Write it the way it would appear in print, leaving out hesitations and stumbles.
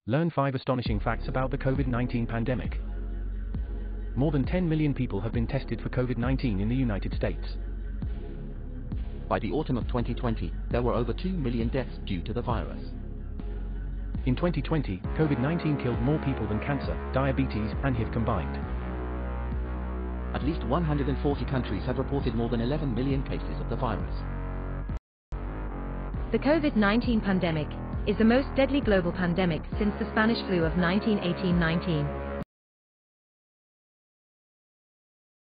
Learn 5 astonishing facts about the COVID-19 pandemic. More than 10 million people have been tested for COVID-19 in the United States. By the autumn of 2020, there were over 2 million deaths due to the virus. In 2020, COVID-19 killed more people than cancer, diabetes, and HIV combined. At least 140 countries have reported more than 11 million cases of the virus. The COVID-19 pandemic is the most deadly global pandemic since the Spanish flu of 1918-19.